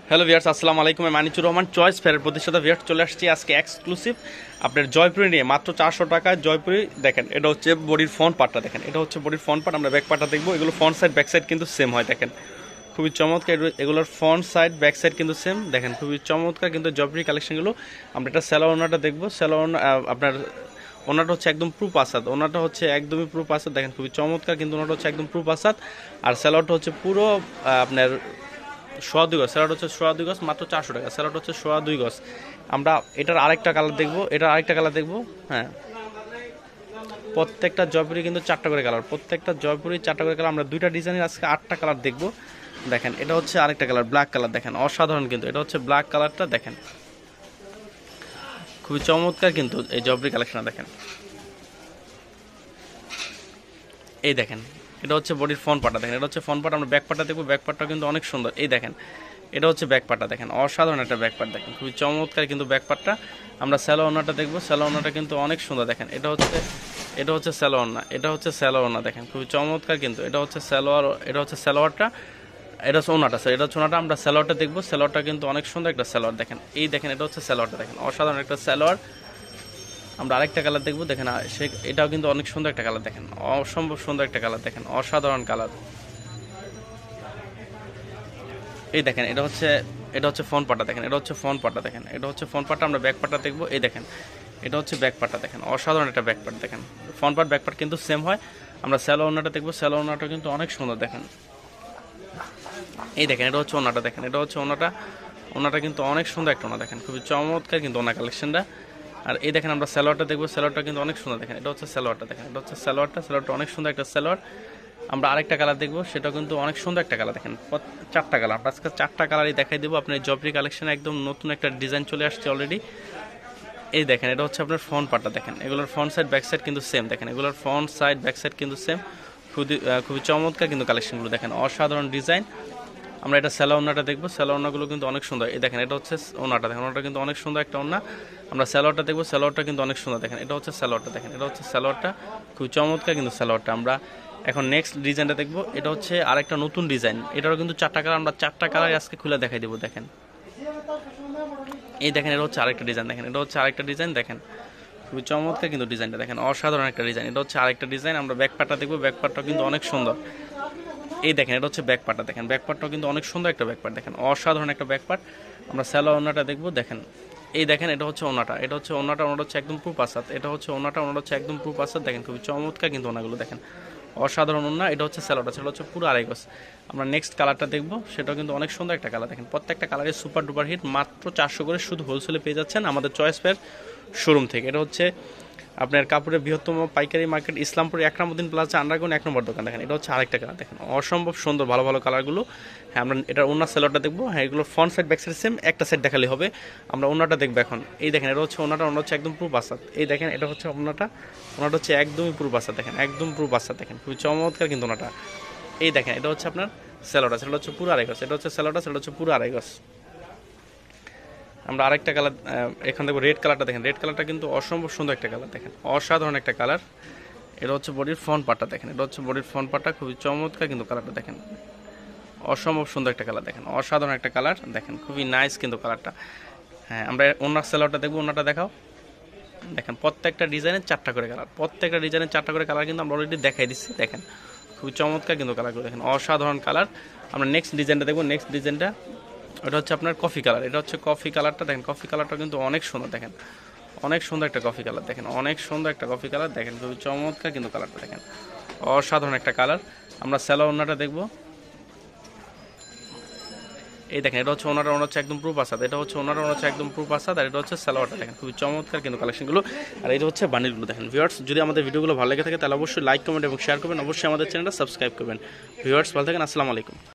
Hello viewers, আসসালামু আলাইকুম। আমি মানিচুর রহমান, চয়েস ফেয়ারের প্রতিষ্ঠাতা। ভিউয়ার্স, চলে আসছি আজকে এক্সক্লুসিভ আপনার জয়পুরি নিয়ে মাত্র 400 টাকায় জয়পুরি। দেখেন, এটা হচ্ছে বডির ফ্রন্ট পার্টটা। দেখেন, এটা হচ্ছে বডির ফ্রন্ট পার্ট। আমরা ব্যাক পার্টটা দেখবো। এগুলো ফ্রন্ট সাইড ব্যাক সাইড কিন্তু সেম হয়। দেখেন, খুবই চমৎকার। এগুলোর ফ্রন্ট সাইড ব্যাক সাইড কিন্তু সেম। দেখেন, খুবই চমৎকার কিন্তু জয়পুরি কালেকশনগুলো। আমরা এটা স্যালো ওনাটা দেখবো। স্যালো আপনার ওনাটা হচ্ছে একদম প্রুফ আসাদ। ওনাটা হচ্ছে একদমই প্রুফ আসাদ। দেখেন, খুবই চমৎকার কিন্তু ওনাটা হচ্ছে একদম প্রুফ আসাদ। আর স্যালোটা হচ্ছে পুরো আপনার সোয়া 2 গজ। স্যালাড হচ্ছে সোয়া 2 গজ, মাত্র 400 টাকা। স্যালাড হচ্ছে সোয়া 2 গজ। আমরা এটার আরেকটা কালার দেখবো। হ্যাঁ, প্রত্যেকটা জয়পুরি কিন্তু 4টা করে কালার। প্রত্যেকটা জয়পুরি 4টা করে কালার। আমরা 2টা ডিজাইনের আজকে 8টা কালার দেখবো। দেখেন, এটা হচ্ছে আরেকটা কালার, ব্ল্যাক কালার। দেখেন, অসাধারণ কিন্তু। এটা হচ্ছে ব্ল্যাক কালারটা। দেখেন, খুবই চমৎকার কিন্তু এই জয়পুরি কালেকশনটা। দেখেন, এই দেখেন, এটা হচ্ছে বডির ফ্রন্ট পার্টটা। দেখেন, এটা হচ্ছে ফ্রন্ট পার্ট। আমরা ব্যাক পার্টটা দেখবো। ব্যাক পার্টটা কিন্তু অনেক সুন্দর। এই দেখেন, এটা হচ্ছে ব্যাক পার্টটা। দেখেন, অসাধারণ একটা ব্যাক পার্ট। দেখেন, খুবই চমৎকার কিন্তু ব্যাক পার্টটা। আমরা স্যালো ওনাটা দেখবো। স্যালো ওনাটা কিন্তু অনেক সুন্দর। দেখেন, এটা হচ্ছে স্যালো ওনা। এটা হচ্ছে স্যালো ওনা। দেখেন, খুবই চমৎকার কিন্তু। এটা হচ্ছে স্যালোয়ার। এটা হচ্ছে স্যালোয়ারটা। এটা হচ্ছে ওনাটা। স্যার, এটা হচ্ছে ওনাটা। আমরা স্যালোয়ারটা দেখবো। স্যালোয়ারটা কিন্তু অনেক সুন্দর একটা স্যালোয়ার। দেখেন, এই দেখেন, এটা হচ্ছে স্যালোয়ারটা। দেখেন, অসাধারণ একটা স্যালোয়ার। আমরা আরেকটা কালার দেখবো। দেখেন, এটাও কিন্তু অনেক সুন্দর একটা কালার। দেখেন, অসম্ভব সুন্দর একটা কালার। দেখেন, অসাধারণ কালার। এই দেখেন, এটা হচ্ছে ফ্রন্ট পার্টটা। দেখেন, এটা হচ্ছে ফ্রন্ট পার্টটা। দেখেন, এটা হচ্ছে ফ্রন্ট পার্টটা। আমরা ব্যাক পার্টটা দেখবো। এই দেখেন, এটা হচ্ছে ব্যাক পার্টটা। দেখেন, অসাধারণ একটা ব্যাক পার্ট। দেখেন, ফ্রন্ট পার্ট ব্যাক পার্ট কিন্তু সেম হয়। আমরা স্যালো ওনাটা দেখবো। স্যালো ওনাটা কিন্তু অনেক সুন্দর। দেখেন, এই দেখেন, এটা হচ্ছে ওনাটা। দেখেন, এটা হচ্ছে ওনাটা। ওনাটা কিন্তু অনেক সুন্দর একটা ওনা। দেখেন, খুবই চমৎকার কিন্তু ওনা কালেকশনটা। আর এই দেখেন, আমরা স্যালোয়ারটা দেখবো। স্যালোয়ারটা কিন্তু অনেক সুন্দর। দেখেন, এটা হচ্ছে স্যালোয়ারটা। দেখেন, এটা হচ্ছে স্যালোয়ারটা। স্যালোয়ারটা অনেক সুন্দর একটা স্যালোয়ার। আমরা আরেকটা কালার দেখবো। সেটা কিন্তু অনেক সুন্দর একটা কালার। দেখেন, 4টা কালার। আমরা আজকে 4টা কালারই দেখাই দেবো। আপনার জয়পুরি কালেকশনে একদম নতুন একটা ডিজাইন চলে আসছে অলরেডি। এই দেখেন, এটা হচ্ছে আপনার ফ্রন্ট পার্টটা। দেখেন, এগুলোর ফ্রন্ট সাইড ব্যাক সাইড কিন্তু সেম। দেখেন, এগুলোর ফ্রন্ট সাইড ব্যাক সাইড কিন্তু সেম। খুবই চমৎকার কিন্তু কালেকশনগুলো। দেখেন, অসাধারণ ডিজাইন। আমরা এটা স্যালো ওনাটা দেখবো। স্যালো ওনাগুলো কিন্তু অনেক সুন্দর। এই দেখেন, এটা হচ্ছে ওনাটা। দেখেন, ওনাটা কিন্তু অনেক সুন্দর একটা ওনা। আমরা স্যালোয়ারটা দেখবো। স্যালোয়ারটা কিন্তু অনেক সুন্দর। দেখেন, এটা হচ্ছে স্যালোয়ারটা। দেখেন, এটা হচ্ছে স্যালোয়ারটা। খুবই চমৎকার কিন্তু স্যালোয়ারটা। আমরা এখন নেক্সট ডিজাইনটা দেখবো। এটা হচ্ছে আরেকটা নতুন ডিজাইন। এটারও কিন্তু 4টা কালার। আমরা 4টা কালার আজকে খুলে দেখাই দেবো। দেখেন, এই দেখেন, এটা হচ্ছে আরেকটা ডিজাইন। দেখেন, এটা হচ্ছে আরেকটা ডিজাইন। দেখেন, খুবই চমৎকার কিন্তু ডিজাইনটা। দেখেন, অসাধারণ একটা ডিজাইন। এটা হচ্ছে আরেকটা ডিজাইন। আমরা ব্যাক পার্টটা দেখবো। ব্যাক পার্টটা কিন্তু অনেক সুন্দর। এই দেখেন, এটা হচ্ছে ব্যাক পার্টটা। দেখেন, ব্যাক পার্টটাও কিন্তু অনেক সুন্দর একটা ব্যাক পার্ট। দেখেন, অসাধারণ একটা ব্যাক পার্ট। আমরা স্যালো ওনাটা দেখবো। দেখেন, এই দেখেন, এটা হচ্ছে ওনাটা। এটা হচ্ছে ওনাটা। ওনাটা হচ্ছে একদম প্রুফ আসাদ। এটা হচ্ছে ওনাটা। ওনাটা হচ্ছে একদম প্রুফ আসাদ। দেখেন, খুবই চমৎকার কিন্তু ওনাগুলো। দেখেন, অসাধারণ ওনা। এটা হচ্ছে স্যালোটা। সেটা হচ্ছে পুরো আড়াই গজ। আমরা নেক্সট কালারটা দেখবো। সেটাও কিন্তু অনেক সুন্দর একটা কালার। দেখেন, প্রত্যেকটা কালারের সুপার ডুপার হিট। মাত্র 400 করে শুধু হোলসেলে পেয়ে যাচ্ছেন আমাদের চয়েস ফেয়ার শোরুম থেকে। এটা হচ্ছে আপনার কাপড়ের বৃহত্তম পাইকারি market, Islampur Ekramuddin plaza underground 1 নম্বর দোকান। দেখেন, এটা হচ্ছে আরেকটা কালার। দেখেন, অসম্ভব সুন্দর ভালো ভালো কালারগুলো। হ্যাঁ, আমরা এটার ওনার সেলরটা দেখবো। হ্যাঁ, এগুলো front side back side same. একটা সাইড দেখালে হবে। আমরা ওনাটা দেখবো এখন। এই দেখেন, এটা হচ্ছে ওনাটা। ওনাটা হচ্ছে একদম প্রুফ আসাদ। এই দেখেন, এটা হচ্ছে ওনাটা। ওনাটা হচ্ছে একদমই প্রুফ আসাদ। দেখেন, একদম প্রুফ আসাদ। দেখেন, খুবই চমৎকার কিন্তু ওনাটা। এই দেখেন, এটা হচ্ছে আপনার সেলোটা। সেটা হচ্ছে পুরো আড়াই গজ। এটা হচ্ছে সেলোটা। সেটা হচ্ছে পুরো আড়াই গজ। আমরা আরেকটা কালার এখান দেখবো। রেড কালারটা। দেখেন, রেড কালারটা কিন্তু অসম্ভব সুন্দর একটা কালার। দেখেন, অসাধারণ একটা কালার। এটা হচ্ছে বডির ফ্রন্ট পার্টটা। দেখেন, এটা হচ্ছে বডির ফ্রন্ট পার্টটা। খুবই চমৎকার কিন্তু কালারটা। দেখেন, অসম্ভব সুন্দর একটা কালার। দেখেন, অসাধারণ একটা কালার। দেখেন, খুবই নাইস কিন্তু কালারটা। হ্যাঁ, আমরা ওনার সেলোটা দেখবো। ওনাটা দেখাও। দেখেন, প্রত্যেকটা ডিজাইনের 4টা করে কালার। প্রত্যেকটা ডিজাইনের 4টা করে কালার কিন্তু আমরা অলরেডি দেখাই দিচ্ছি। দেখেন, খুবই চমৎকার কিন্তু কালারগুলো। দেখেন, অসাধারণ কালার। আমরা নেক্সট ডিজাইনটা দেখবো। নেক্সট ডিজাইনটা এটা হচ্ছে আপনার কফি কালার। এটা হচ্ছে কফি কালারটা। দেখেন, কফি কালারটা কিন্তু অনেক সুন্দর। দেখেন, অনেক সুন্দর একটা কফি কালার। দেখেন, অনেক সুন্দর একটা কফি কালার। দেখেন, খুবই চমৎকার কিন্তু কালারটা। দেখেন, অসাধারণ একটা কালার। আমরা স্যালো ওনাটা দেখবো। এই দেখেন, এটা হচ্ছে ওনাটা। ওনার হচ্ছে একদম প্রুফ আসাদ। এটা হচ্ছে ওনাটা। ওনার হচ্ছে একদম প্রুফ আসাদ। আর এটা হচ্ছে স্যালোয়ারটা। দেখেন, খুবই চমৎকার কিন্তু কালেকশনগুলো। আর এটা হচ্ছে বান্ডিলগুলো। দেখেন ভিউয়ার্স, যদি আমাদের ভিডিওগুলো ভালো লেগে থাকে তাহলে অবশ্যই লাইক, কমেন্ট এবং শেয়ার করবেন। অবশ্যই আমাদের চ্যানেলটা সাবস্ক্রাইব করবেন। ভিউয়ার্স, ভালো থাকেন। আসসালামু আলাইকুম।